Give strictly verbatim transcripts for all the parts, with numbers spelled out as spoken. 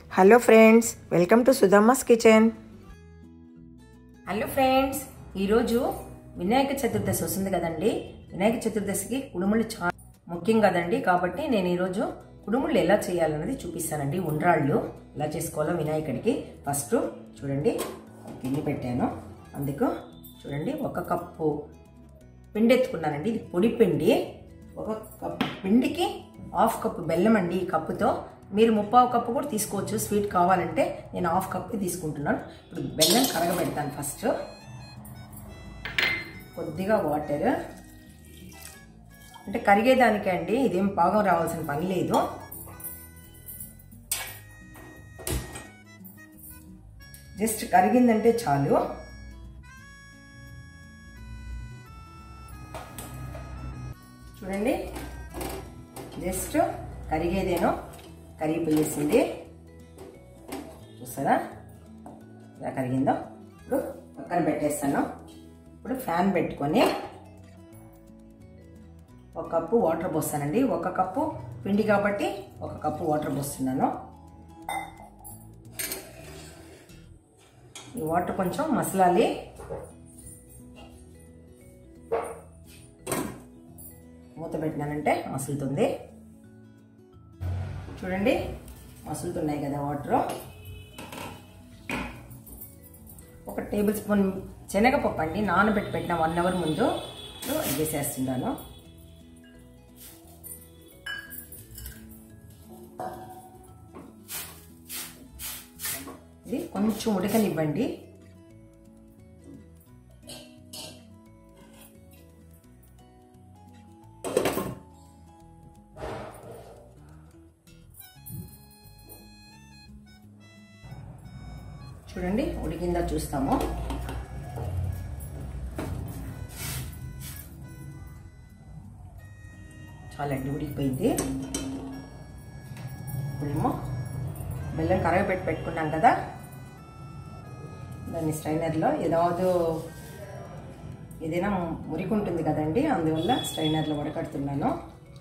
Hello friends, welcome to Sudhamma's kitchen. Hello friends, ఈరోజు వినాయక చతుర్దశి వస్తుంది కదండి. వినాయక చతుర్దశికి కుడుములు చాలా ముఖ్యం కదండి. కాబట్టి నేను ఈరోజు కుడుములు ఎలా చేయాలన్నది చూపిస్తానండి. ఉండ్రాళ్ళు ఎలా చేసుకోవాలో వినాయకుడికి. ఫస్ట్ చూడండి, గిన్నె పెట్టాను. అందుకు చూడండి, ఒక కప్పు పిండి ఎత్తుకున్నానండి. ఇది పొడి పిండి. ఒక కప్పు పిండికి హాఫ్ కప్పు బెల్లం అండి. ఈ కప్పుతో మీరు ముప్పావు కప్పు కూడా తీసుకోవచ్చు. స్వీట్ కావాలంటే నేను హాఫ్ కప్పు తీసుకుంటున్నాను. ఇప్పుడు బెల్లం కరగబెడతాను. ఫస్ట్ కొద్దిగా వాటర్, అంటే కరిగేదానికే అండి, ఇదేం పాకం రావాల్సిన పని లేదు. జస్ట్ కరిగిందంటే చాలు. చూడండి, జస్ట్ కరిగేదేనో కరిగిపోయేసింది. చూస్తారా ఇలా కరిగిందో. ఇప్పుడు పక్కన పెట్టేస్తాను. ఇప్పుడు ఫ్యాన్ పెట్టుకొని ఒక కప్పు వాటర్ పోస్తానండి. ఒక కప్పు పిండి కాబట్టి ఒక కప్పు వాటర్ పోస్తున్నాను. ఈ వాటర్ కొంచెం మసలాలి. మూత పెట్టినానంటే మసులుతుంది. చూడండి, మసులుతున్నాయి కదా వాటర్. ఒక టేబుల్ స్పూన్ శనగపప్పు అండి, నానబెట్టి పెట్టిన వన్ అవర్ ముందు వేసేస్తున్నాను. ఇది కొంచెం ఉడకనివ్వండి. చూడండి, ఉడికిందా చూస్తాము. చాలండి, ఉడికిపోయింది. ఇప్పుడేమో బెల్లం కరగబెట్టి పెట్టుకున్నాం కదా, దాన్ని స్ట్రైనర్లో ఏదో ఏదైనా మురికి ఉంటుంది కదండి, అందువల్ల స్ట్రైనర్లో వడకడుతున్నాను.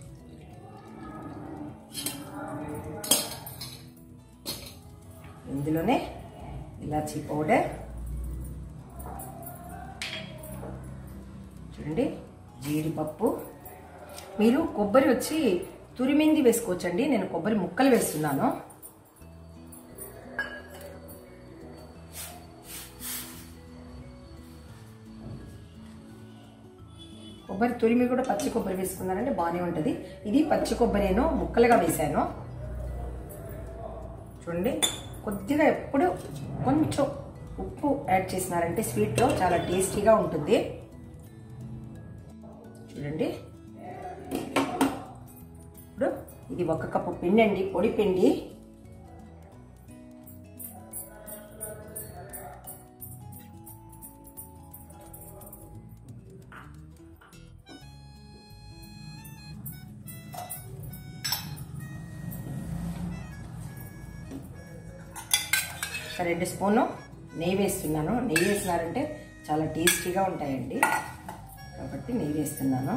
ఇందులోనే ఇలాచీ పౌడర్, చూడండి, జీడిపప్పు. మీరు కొబ్బరి వచ్చి తురిమింది వేసుకోవచ్చండి. నేను కొబ్బరి ముక్కలు వేస్తున్నాను. కొబ్బరి తురిమి కూడా పచ్చి కొబ్బరి వేసుకున్నానంటే బాగానే ఉంటుంది. ఇది పచ్చి కొబ్బరిను ముక్కలుగా వేసాను. చూడండి, కొద్దిగా ఎప్పుడు కొంచెం ఉప్పు యాడ్ చేసినారంటే స్వీట్లో చాలా టేస్టీగా ఉంటుంది. చూడండి, ఇప్పుడు ఇది ఒక కప్పు పిండి అండి, పొడి పిండి. రెండు స్పూను నెయ్యి వేస్తున్నాను. నెయ్యి వేసినారంటే చాలా టేస్టీగా ఉంటాయండి, కాబట్టి నెయ్యి వేస్తున్నాను.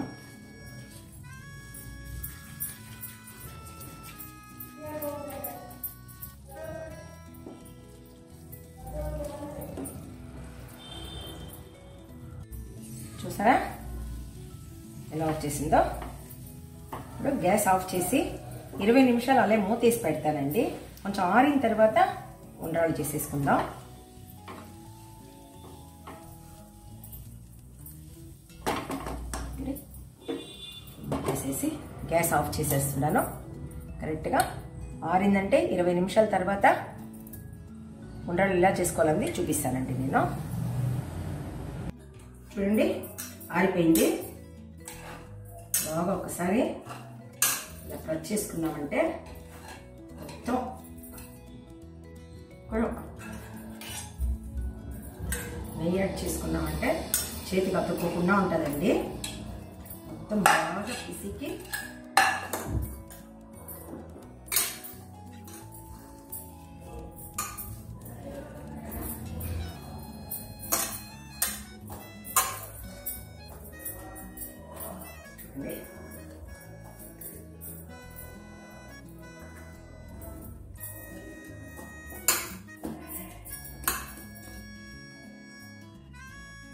చూసారా ఎలా వచ్చేసిందో. ఇప్పుడు గ్యాస్ ఆఫ్ చేసి ఇరవై నిమిషాలు అలా మూతేసి పెడతానండి. కొంచెం ఆరిన తర్వాత ఉండ్రాళ్ళు చేసేసుకుందాం. చేసేసి గ్యాస్ ఆఫ్ చేసేస్తున్నాను. కరెక్ట్గా ఆరిందంటే ఇరవై నిమిషాల తర్వాత ఉండ్రాళ్ళు ఇలా చేసుకోవాలని చూపిస్తానండి నేను. చూడండి, ఆరిపోయింది. బాగా ఒకసారి ఇలా కట్ చేసుకున్నామంటే మొత్తం నెయ్యి యాడ్ చేసుకున్నామంటే చేతికి అతుక్కోకుండా ఉంటుందండి. మొత్తం బాగా పిసికి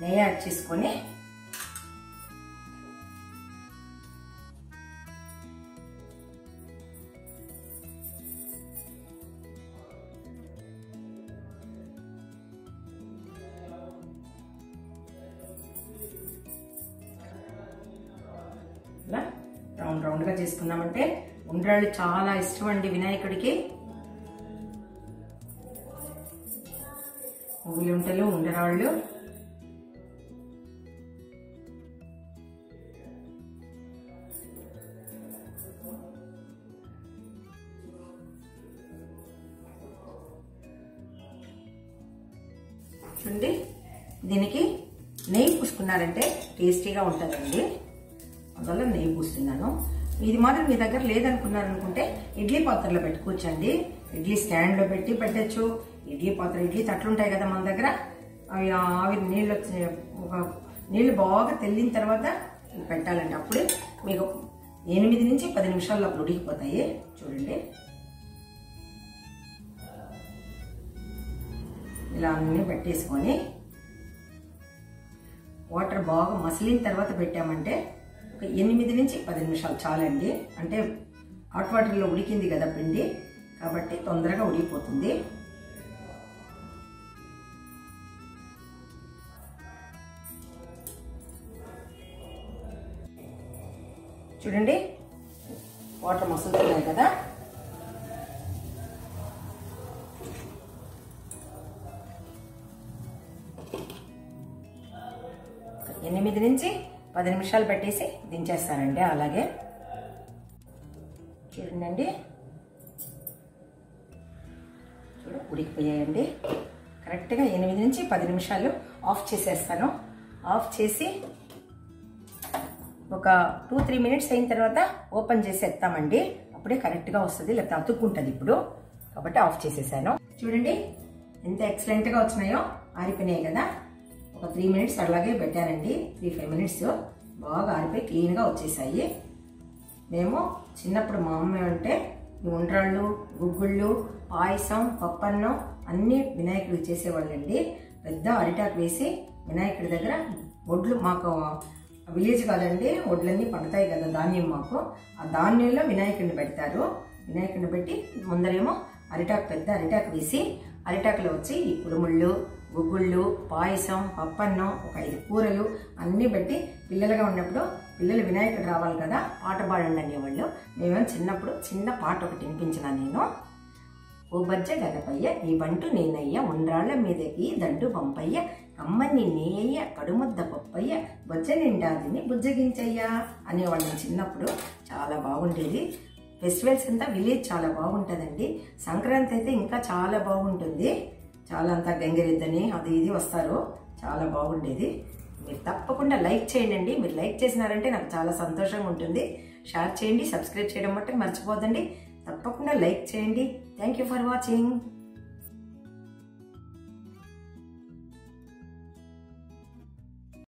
నెయ్యి యాడ్ చేసుకొని ఇలా రౌండ్ రౌండ్గా చేసుకున్నామంటే ఉండ్రాళ్ళు చాలా ఇష్టం అండి వినాయకుడికి. ఉల్లింటలు ఉండరాళ్ళు చూడండి. దీనికి నెయ్యి పూసుకున్నారంటే టేస్టీగా ఉంటుందండి, అందువల్ల నెయ్యి పూస్తున్నాను. ఇది మాత్రం మీ దగ్గర లేదనుకున్నారనుకుంటే ఇడ్లీ పాత్రలో పెట్టుకోవచ్చండి. ఇడ్లీ స్టాండ్లో పెట్టి పెట్టచ్చు. ఇడ్లీ పాత్ర ఇడ్లీ తట్లు ఉంటాయి కదా మన దగ్గర, అవి ఆవిరి నీళ్ళు వచ్చి ఒక నీళ్ళు బాగా తెల్లిన తర్వాత పెట్టాలండి. అప్పుడే మీకు ఎనిమిది నుంచి పది నిమిషాల్లో అప్పుడు ఉడికిపోతాయి. చూడండి ఇలా అన్నీ పెట్టేసుకొని వాటర్ బాగా మసిలిన తర్వాత పెట్టామంటే ఒక ఎనిమిది నుంచి పది నిమిషాలు చాలండి. అంటే హాట్ వాటర్లో ఉడికింది కదా పిండి, కాబట్టి తొందరగా ఉడికిపోతుంది. చూడండి వాటర్ మసులుతున్నాయి కదా. ఎనిమిది నుంచి పది నిమిషాలు పెట్టేసి దించేస్తానండి. అలాగే చూడండి, చూడ ఉడికిపోయాయండి. కరెక్ట్గా ఎనిమిది నుంచి పది నిమిషాలు ఆఫ్ చేసేస్తాను. ఆఫ్ చేసి ఒక టూ త్రీ మినిట్స్ అయిన తర్వాత ఓపెన్ చేసి ఎత్తామండి. అప్పుడే కరెక్ట్గా వస్తుంది, లేకపోతే అతుక్కుంటుంది ఇప్పుడు. కాబట్టి ఆఫ్ చేసేసాను. చూడండి ఎంత ఎక్సలెంట్గా వచ్చినాయో. ఆరిపోయినాయి కదా. ఒక త్రీ మినిట్స్ అలాగే పెట్టానండి. త్రీ ఫైవ్ మినిట్స్ బాగా ఆరిపోయి క్లీన్గా వచ్చేసాయి. మేము చిన్నప్పుడు మా అమ్మ అంటే ఉండ్రాళ్ళు, గుగ్గుళ్ళు, పాయసం, పప్పన్నం అన్నీ వినాయకుడికి చేసేవాళ్ళండి. పెద్ద అరిటాకు వేసి వినాయకుడి దగ్గర ఒడ్లు, మాకు విలేజ్ కాదండి, ఒడ్లన్నీ పండుతాయి కదా ధాన్యం, మాకు ఆ ధాన్యంలో వినాయకుడిని పెడతారు. వినాయకుడిని పెట్టి ముందరేమో అరిటాకు, పెద్ద అరిటాకు వేసి అరిటాకులో వచ్చి ఈ కుడుముళ్ళు, గుగ్గుళ్ళు, పాయసం, పప్పన్నం, ఒక ఐదు కూరలు అన్నీ పెట్టి పిల్లలుగా ఉన్నప్పుడు పిల్లలు వినాయకుడు రావాలి కదా పాట పాడండి అనేవాళ్ళు. మేమేమో చిన్నప్పుడు చిన్న పాట ఒకటి వినిపించిన నేను. ఓ బజ్జ గణపయ్య నీ బంటు నేనయ్య, ఉండ్రాళ్ళ మీదకి దండు పంపయ్య, అమ్మని నేయ్య కడుముద్ద పప్పయ్య, బొజ్జ నిండాదిని బుజ్జగించయ్యా అనేవాళ్ళం చిన్నప్పుడు. చాలా బాగుండేది. ఫెస్టివల్స్ అంతా విలేజ్ చాలా బాగుంటుందండి. సంక్రాంతి అయితే ఇంకా చాలా బాగుంటుంది. చాలా అంతా గంగిరెద్దని అది ఇది వస్తారు, చాలా బాగుండేది. మీరు తప్పకుండా లైక్ చేయండి. మీరు లైక్ చేసినారంటే నాకు చాలా సంతోషంగా ఉంటుంది. షేర్ చేయండి, సబ్స్క్రైబ్ చేయడం మట్టుకు మర్చిపోదండి. తప్పకుండా లైక్ చేయండి. Thank you for watching.